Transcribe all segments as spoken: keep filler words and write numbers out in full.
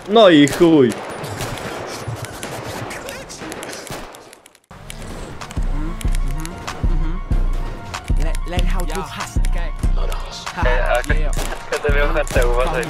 No i chuj. Learn how to hustle. Będę miał chatę, uważaj.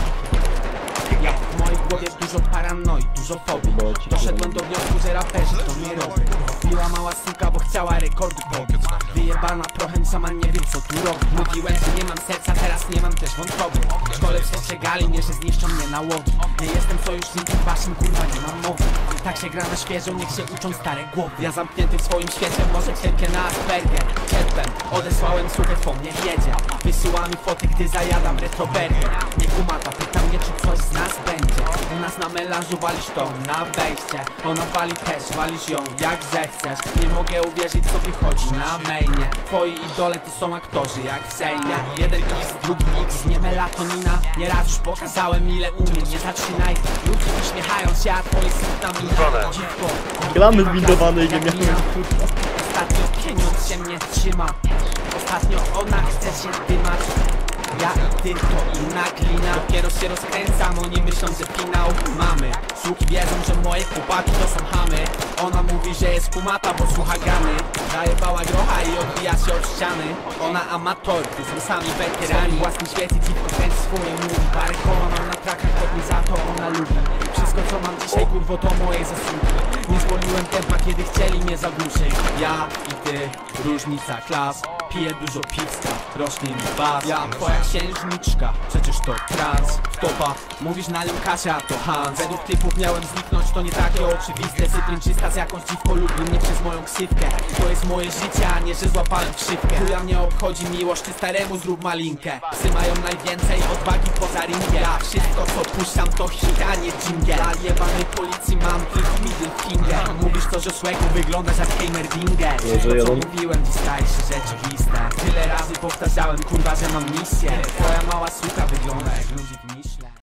Ja w mojej głowie dużo paranoi, dużo fobii. Doszedłem do wniosku, że raperzy to nie robię. Biła mała suka, bo chciała rekordy pobić. Wyjebana prochem, sama nie wiem co tu robi. Mówiłem, że nie mam serca, teraz nie mam też wątroby. W szkole przestrzegali mnie, że zniszczą mnie na łogi. Nie jestem sojusznikiem waszym, kurwa, nie mam mowy. Tak się gra na świeżo, niech się uczą stare głowy. Ja zamknięty w swoim świecie, może cierpię na Asperger. Cierpem, odesłałem słuchę, po mnie jedzie. Wysyła mi foty, gdy zajadam retroberger. Nie kumata, pyta mnie, czy coś z nas będzie. U nas na melanżu walisz to na wejście. Ona wali też, walisz ją jak zechcesz. Nie mogę uwierzyć, co wychodzi na mainie. Twoi idole to są aktorzy jak w Sejmie. Jeden X, drugi X, nie melatonina. Nieraz już pokazałem, ile umiem, nie zaczynaj. Ludzie uśmiechają się, a twoje smutna mina. Dziwko, Gramy zbindowane i nie miałem. ostatnio pieniądz się mnie trzyma. Ostatnio ona chce się dymać. Ja i ty to inna glina. Dopiero się rozkręcam, oni myślą, że finał mamy. Słuki wiedzą, że moje chłopaki to są chamy. Ona mówi, że jest kumata, bo słucha gamy. Zajebała grocha i odbija się od ściany. Ona amator, to są sami weterani. W własnym świecie dziwko kręci swoje mówi. Parę koła mam na trakach, to mi za to ona lubi. Wszystko co mam dzisiaj, kurwo, to moje zasługi. Nie zwolniłem tempa, kiedy chcieli mnie zagłuszyć. Ja i ty, różnica klas. Piję dużo piwska, rośnie mi bas. Ja twoja księżniczka, przecież to trans. Wtopa, mówisz na Lukasia, to Hans. Według typów miałem zniknąć, to nie takie oczywiste. Cytrynczysta z jakąś dziwką lubi mnie przez moją ksywkę. To jest moje życie, a nie, że złapałem krzywkę. Chuja mnie obchodzi miłość, ty staremu zrób malinkę. Psy mają najwięcej odwagi poza ringiem. Ja wszystko co puszczam to hit, a nie dżingiel. Dla jebanej policji mam tylko middle finger. Mówisz to, że Szłeku wyglądasz jak Heimerdinger. To co mówiłem, dziś staje się rzeczywiste. Tyle razy powtarzałem, kurwa, że mam misję. Twoja mała suka wygląda jak ludzik miś.